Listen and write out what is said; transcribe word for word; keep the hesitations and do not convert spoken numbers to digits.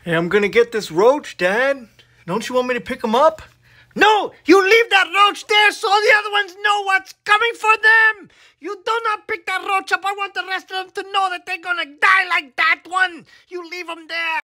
Hey, I'm gonna get this roach, Dad. Don't you want me to pick him up? No! You leave that roach there so the other ones know what's coming for them! You do not pick that roach up. I want the rest of them to know that they're gonna die like that one. You leave them there.